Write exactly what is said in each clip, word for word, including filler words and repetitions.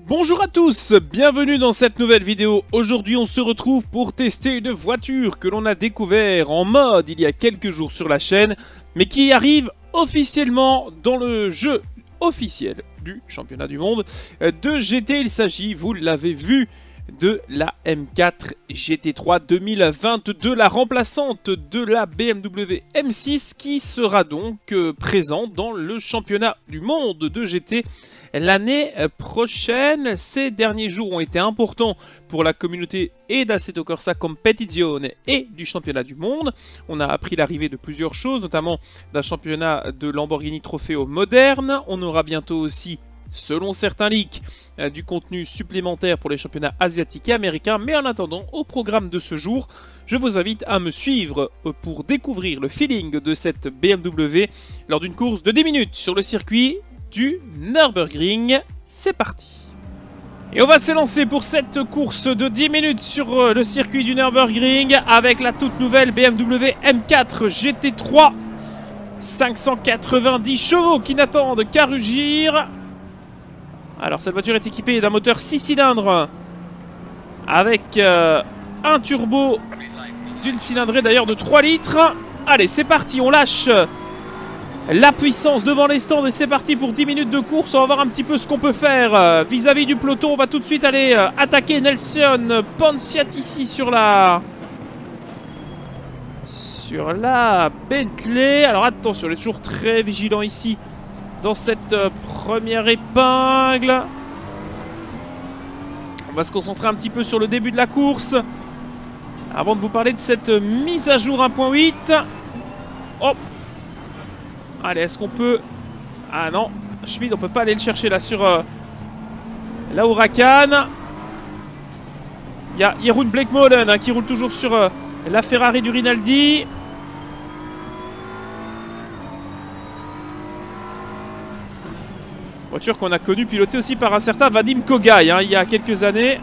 Bonjour à tous, bienvenue dans cette nouvelle vidéo. Aujourd'hui on se retrouve pour tester une voiture que l'on a découvert en mode il y a quelques jours sur la chaîne, mais qui arrive officiellement dans le jeu officiel du championnat du monde de G T. Il s'agit, vous l'avez vu, de la M quatre G T trois deux mille vingt-deux, la remplaçante de la B M W M six qui sera donc euh, présente dans le championnat du monde de G T l'année prochaine. Ces derniers jours ont été importants pour la communauté et d'Assetto Corsa Competizione et du championnat du monde. On a appris l'arrivée de plusieurs choses, notamment d'un championnat de Lamborghini Trofeo moderne. On aura bientôt aussi, selon certains leaks, euh, du contenu supplémentaire pour les championnats asiatiques et américains. Mais en attendant, au programme de ce jour, je vous invite à me suivre pour découvrir le feeling de cette B M W lors d'une course de dix minutes sur le circuit du Nürburgring. C'est parti. Et on va s'élancer pour cette course de dix minutes sur le circuit du Nürburgring avec la toute nouvelle B M W M quatre G T trois. cinq cent quatre-vingt-dix chevaux qui n'attendent qu'à rugir. Alors cette voiture est équipée d'un moteur six cylindres avec euh, un turbo d'une cylindrée d'ailleurs de trois litres. Allez, c'est parti, on lâche la puissance devant les stands et c'est parti pour dix minutes de course. On va voir un petit peu ce qu'on peut faire vis-à-vis du peloton. On va tout de suite aller attaquer Nelson Pontiati ici sur la sur la Bentley. Alors attention, on est toujours très vigilant ici dans cette première épingle. On va se concentrer un petit peu sur le début de la course avant de vous parler de cette mise à jour un point huit. Hop. Allez, est-ce qu'on peut... Ah non, Schmid, on peut pas aller le chercher là sur euh, la Huracan. Il y a Jeroen Bleekmolen hein, qui roule toujours sur euh, la Ferrari du Rinaldi. Voiture qu'on a connue pilotée aussi par un certain Vadim Kogai hein, il y a quelques années.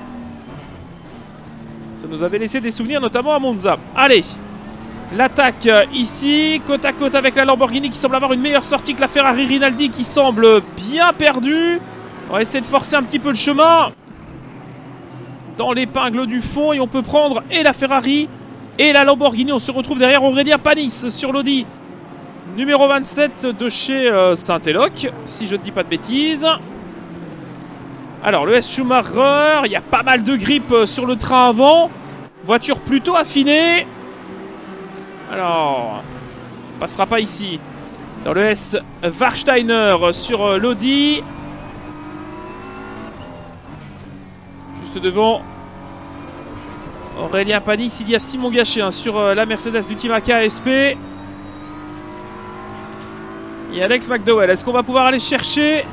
Ça nous avait laissé des souvenirs notamment à Monza. Allez, l'attaque ici, côte à côte avec la Lamborghini qui semble avoir une meilleure sortie que la Ferrari Rinaldi qui semble bien perdue. On va essayer de forcer un petit peu le chemin dans l'épingle du fond et on peut prendre et la Ferrari et la Lamborghini. On se retrouve derrière Aurélien Panis sur l'Audi numéro vingt-sept de chez euh, Saint-Eloc, si je ne dis pas de bêtises. Alors le S Schumacher, il y a pas mal de grippe sur le train avant. Voiture plutôt affinée. Alors, on passera pas ici. Dans le S Warsteiner sur l'Audi. Juste devant Aurélien Panis, il y a Simon Gachet hein, sur la Mercedes du team A K S P. Et Alex McDowell. Est-ce qu'on va pouvoir aller chercher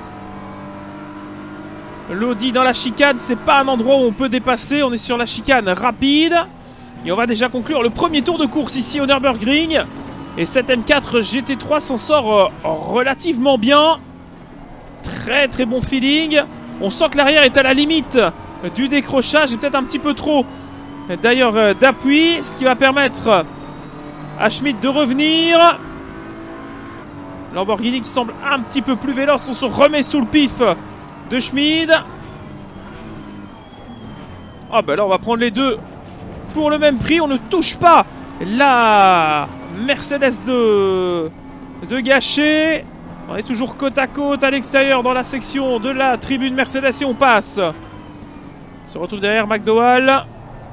l'Audi dans la chicane? C'est pas un endroit où on peut dépasser. On est sur la chicane rapide. Et on va déjà conclure le premier tour de course ici au Nürburgring. Et cette M quatre G T trois s'en sort euh, relativement bien. Très très bon feeling. On sent que l'arrière est à la limite du décrochage et peut-être un petit peu trop d'ailleurs euh, d'appui. Ce qui va permettre à Schmid de revenir. Lamborghini qui semble un petit peu plus véloce. On se remet sous le pif de Schmid. Ah oh, ben là on va prendre les deux pour le même prix. On ne touche pas la Mercedes de, de Gachet. On est toujours côte à côte à l'extérieur dans la section de la tribune Mercedes et on passe. On se retrouve derrière McDowell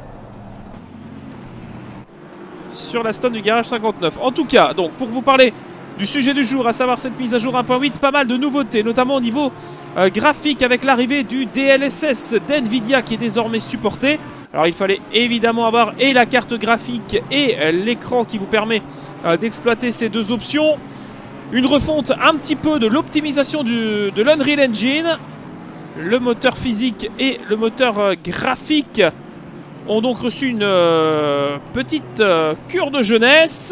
sur la Stone du garage cinquante-neuf. En tout cas, donc pour vous parler du sujet du jour, à savoir cette mise à jour un point huit, pas mal de nouveautés, notamment au niveau euh, graphique avec l'arrivée du D L S S d'NVIDIA qui est désormais supporté. Alors il fallait évidemment avoir et la carte graphique et euh, l'écran qui vous permet euh, d'exploiter ces deux options. Une refonte un petit peu de l'optimisation de l'Unreal Engine. Le moteur physique et le moteur euh, graphique ont donc reçu une euh, petite euh, cure de jeunesse.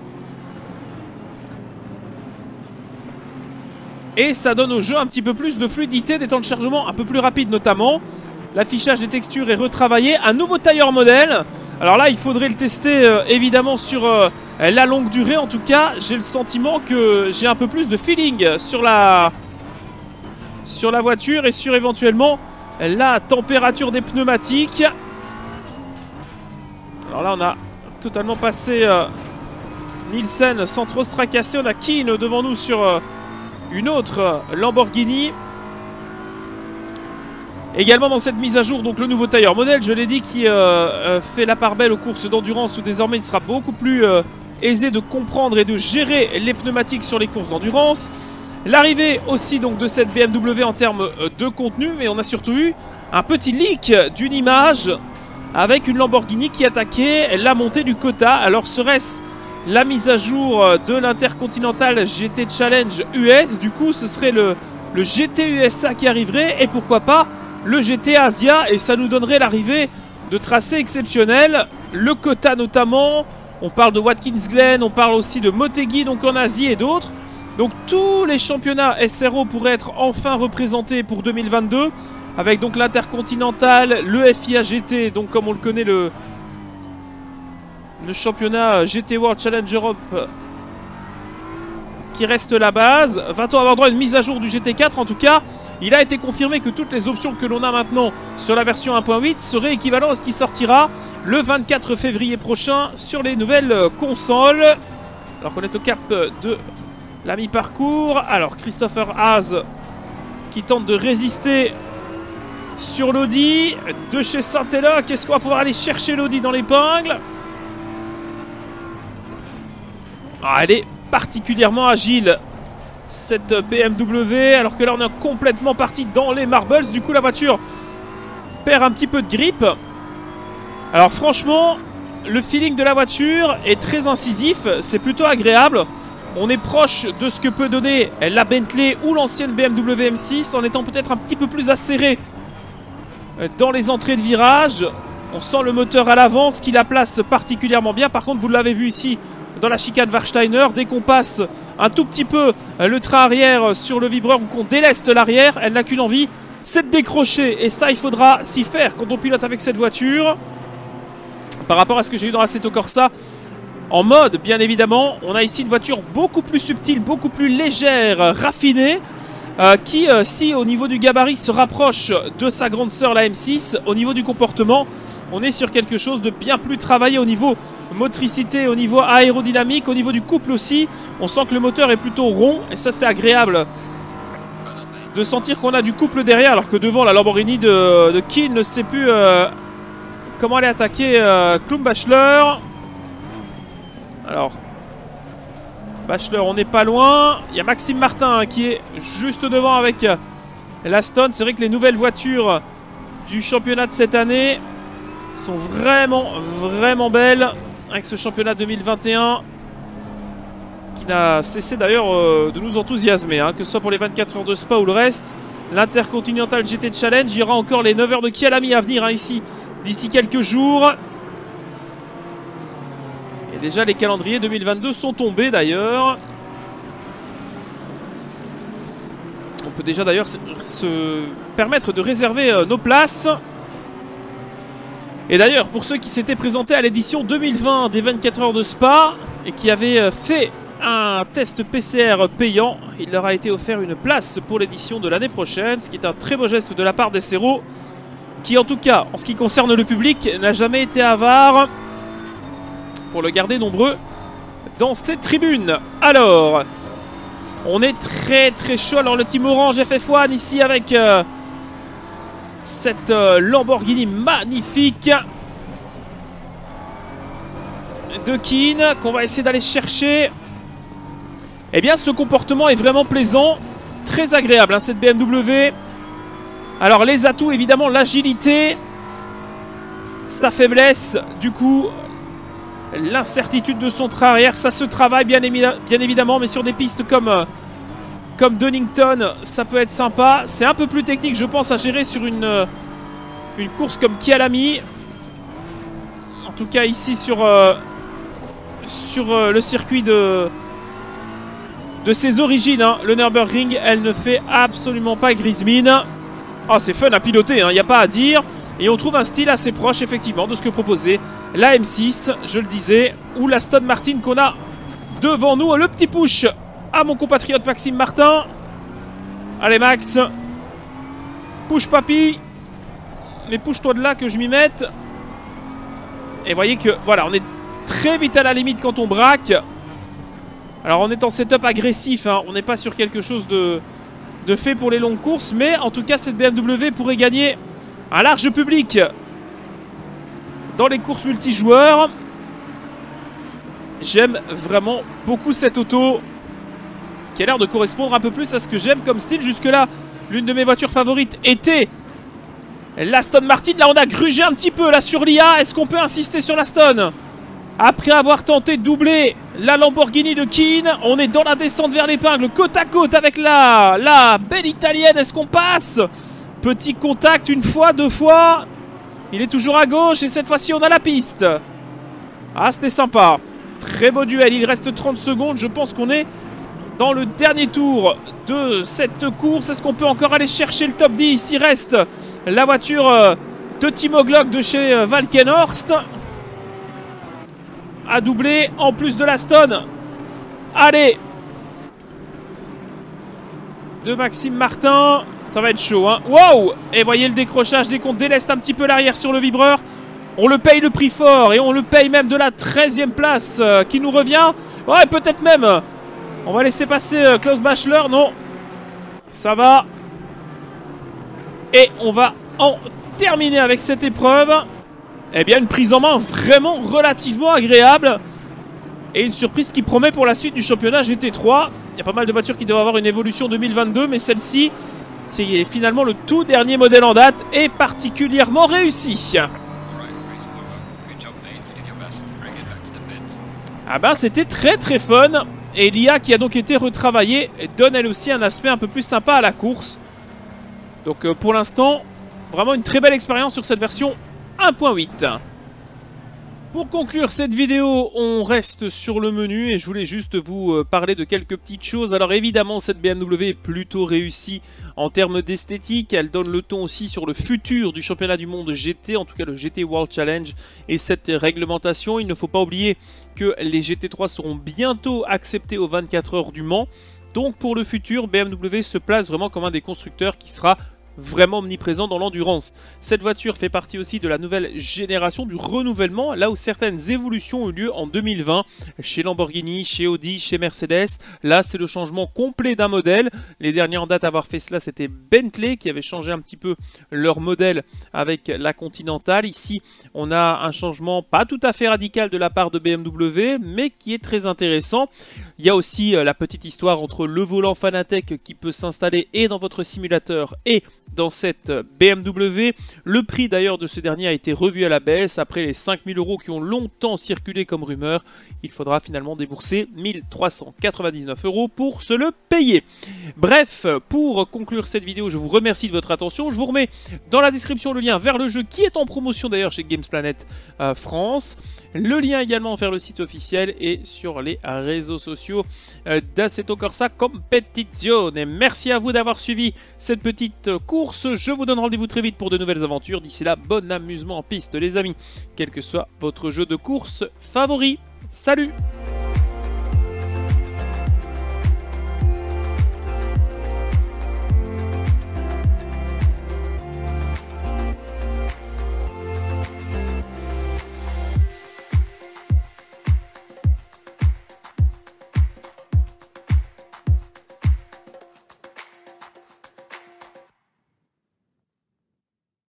Et ça donne au jeu un petit peu plus de fluidité, des temps de chargement un peu plus rapides notamment. L'affichage des textures est retravaillé. Un nouveau tailleur modèle. Alors là, il faudrait le tester euh, évidemment sur euh, la longue durée. En tout cas, j'ai le sentiment que j'ai un peu plus de feeling sur la, sur la voiture et sur éventuellement la température des pneumatiques. Alors là, on a totalement passé euh, Nielsen sans trop se tracasser. On a Keane devant nous sur euh, une autre euh, Lamborghini. Également dans cette mise à jour, donc le nouveau tailleur modèle, je l'ai dit, qui euh, euh, fait la part belle aux courses d'endurance, où désormais il sera beaucoup plus euh, aisé de comprendre et de gérer les pneumatiques sur les courses d'endurance. L'arrivée aussi donc de cette B M W en termes de contenu, mais on a surtout eu un petit leak d'une image avec une Lamborghini qui attaquait la montée du quota. Alors serait-ce la mise à jour de l'Intercontinental G T Challenge U S? Du coup ce serait le, le G T U S A qui arriverait, et pourquoi pas le G T Asia, et ça nous donnerait l'arrivée de tracés exceptionnels. Le quota notamment, on parle de Watkins Glen, on parle aussi de Motegi donc en Asie et d'autres. Donc tous les championnats S R O pourraient être enfin représentés pour deux mille vingt-deux, avec donc l'Intercontinental, le F I A G T, donc comme on le connaît, le, le championnat G T World Challenge Europe qui reste la base. Va-t-on avoir droit à une mise à jour du G T quatre? En tout cas, il a été confirmé que toutes les options que l'on a maintenant sur la version un point huit seraient équivalentes à ce qui sortira le vingt-quatre février prochain sur les nouvelles consoles. Alors qu'on est au cap de la mi-parcours. Alors Christopher Haas qui tente de résister sur l'Audi de chez Santella. Qu'est-ce qu'on va pouvoir aller chercher l'Audi dans l'épingle? Ah, elle est particulièrement agile, cette B M W, alors que là on est complètement parti dans les marbles. Du coup la voiture perd un petit peu de grippe. Alors franchement, le feeling de la voiture est très incisif, c'est plutôt agréable. On est proche de ce que peut donner la Bentley ou l'ancienne B M W M six, en étant peut-être un petit peu plus acéré dans les entrées de virage. On sent le moteur à l'avant, ce qui la place particulièrement bien. Par contre, vous l'avez vu ici dans la chicane Warsteiner, dès qu'on passe un tout petit peu le train arrière sur le vibreur ou qu'on déleste l'arrière, elle n'a qu'une envie, c'est de décrocher. Et ça, il faudra s'y faire quand on pilote avec cette voiture. Par rapport à ce que j'ai eu dans l'Assetto Corsa en mode, bien évidemment, on a ici une voiture beaucoup plus subtile, beaucoup plus légère, raffinée, euh, qui, euh, si au niveau du gabarit se rapproche de sa grande sœur la M six, au niveau du comportement, on est sur quelque chose de bien plus travaillé au niveau motricité, au niveau aérodynamique, au niveau du couple aussi. On sent que le moteur est plutôt rond, et ça c'est agréable de sentir qu'on a du couple derrière, alors que devant la Lamborghini de, de Keane ne sait plus euh, comment aller attaquer euh, Klum Bachelor. Alors Bachelor, on n'est pas loin. Il y a Maxime Martin hein, qui est juste devant avec euh, l'Aston. C'est vrai que les nouvelles voitures du championnat de cette année sont vraiment vraiment belles, avec ce championnat deux mille vingt et un qui n'a cessé d'ailleurs euh, de nous enthousiasmer, hein, que ce soit pour les vingt-quatre heures de Spa ou le reste. L'Intercontinental G T Challenge, il y aura encore les neuf heures de Kyalami à venir hein, ici, d'ici quelques jours. Et déjà les calendriers deux mille vingt-deux sont tombés d'ailleurs. On peut déjà d'ailleurs se, se permettre de réserver euh, nos places. Et d'ailleurs, pour ceux qui s'étaient présentés à l'édition deux mille vingt des vingt-quatre heures de Spa et qui avaient fait un test P C R payant, il leur a été offert une place pour l'édition de l'année prochaine, ce qui est un très beau geste de la part des Serrault, qui en tout cas, en ce qui concerne le public, n'a jamais été avare pour le garder nombreux dans ses tribunes. Alors, on est très très chaud. Alors le team Orange F F un ici avec... Euh, cette euh, Lamborghini magnifique de Keane qu'on va essayer d'aller chercher. Eh bien ce comportement est vraiment plaisant, très agréable hein, cette B M W. Alors les atouts évidemment, l'agilité, sa faiblesse du coup l'incertitude de son train arrière, ça se travaille bien, bien évidemment, mais sur des pistes comme euh, Comme Donington, ça peut être sympa. C'est un peu plus technique, je pense, à gérer sur une, une course comme Kyalami. En tout cas, ici, sur, euh, sur euh, le circuit de, de ses origines, hein, le Nürburgring, elle ne fait absolument pas grise mine. Oh, c'est fun à piloter, il hein, n'y a pas à dire. Et on trouve un style assez proche, effectivement, de ce que proposait la M six, je le disais, ou la Aston Martin qu'on a devant nous. Le petit push à mon compatriote Maxime Martin. Allez Max, push papy. mais pousse-toi de là que je m'y mette. Et voyez que, voilà, on est très vite à la limite quand on braque. Alors on est en setup agressif, hein. On n'est pas sur quelque chose de, de fait pour les longues courses. Mais en tout cas, cette B M W pourrait gagner un large public dans les courses multijoueurs. J'aime vraiment beaucoup cette auto qui a l'air de correspondre un peu plus à ce que j'aime comme style. Jusque-là, l'une de mes voitures favorites était l'Aston Martin. Là, on a grugé un petit peu là sur l'I A. Est-ce qu'on peut insister sur l'Aston? Après avoir tenté de doubler la Lamborghini de Keane, on est dans la descente vers l'épingle, côte à côte avec la, la belle italienne. Est-ce qu'on passe? Petit contact une fois, deux fois. Il est toujours à gauche et cette fois-ci, on a la piste. Ah, c'était sympa. Très beau duel, il reste trente secondes, je pense qu'on est dans le dernier tour de cette course. Est-ce qu'on peut encore aller chercher le top dix? Il reste la voiture de Timo Glock de chez Valkenhorst à doubler, en plus de l'Aston. Allez, de Maxime Martin, ça va être chaud, hein. Wow! Et voyez le décrochage dès qu'on déleste un petit peu l'arrière sur le vibreur. On le paye le prix fort et on le paye même de la treizième place euh, qui nous revient. Ouais, peut-être même. On va laisser passer euh, Klaus Bachler. Non, ça va. Et on va en terminer avec cette épreuve. Eh bien, une prise en main vraiment relativement agréable. Et une surprise qui promet pour la suite du championnat G T trois. Il y a pas mal de voitures qui doivent avoir une évolution deux mille vingt-deux. Mais celle-ci, c'est finalement le tout dernier modèle en date et particulièrement réussi. Ah ben c'était très très fun. Et l'I A qui a donc été retravaillée donne elle aussi un aspect un peu plus sympa à la course. Donc euh, pour l'instant, vraiment une très belle expérience sur cette version un point huit. Pour conclure cette vidéo, on reste sur le menu et je voulais juste vous euh, parler de quelques petites choses. Alors évidemment, cette B M W est plutôt réussie en termes d'esthétique. Elle donne le ton aussi sur le futur du championnat du monde G T, en tout cas le G T World Challenge et cette réglementation. Il ne faut pas oublier que les G T trois seront bientôt acceptés aux vingt-quatre heures du Mans. Donc pour le futur, B M W se place vraiment comme un des constructeurs qui sera vraiment omniprésent dans l'endurance. Cette voiture fait partie aussi de la nouvelle génération, du renouvellement, là où certaines évolutions ont eu lieu en deux mille vingt, chez Lamborghini, chez Audi, chez Mercedes. Là, c'est le changement complet d'un modèle. Les derniers en date à avoir fait cela, c'était Bentley, qui avait changé un petit peu leur modèle avec la Continental. Ici, on a un changement pas tout à fait radical de la part de B M W, mais qui est très intéressant. Il y a aussi la petite histoire entre le volant Fanatec qui peut s'installer et dans votre simulateur et dans cette B M W. Le prix d'ailleurs de ce dernier a été revu à la baisse. Après les cinq mille euros qui ont longtemps circulé comme rumeur, il faudra finalement débourser mille trois cent quatre-vingt-dix-neuf euros pour se le payer. Bref, pour conclure cette vidéo, je vous remercie de votre attention. Je vous remets dans la description le lien vers le jeu qui est en promotion d'ailleurs chez Games Planet euh, France. Le lien également vers le site officiel et sur les réseaux sociaux euh, d'Assetto Corsa Competizione. Merci à vous d'avoir suivi cette petite course. Je vous donne rendez-vous très vite pour de nouvelles aventures. D'ici là, bon amusement en piste les amis, quel que soit votre jeu de course favori. Salut!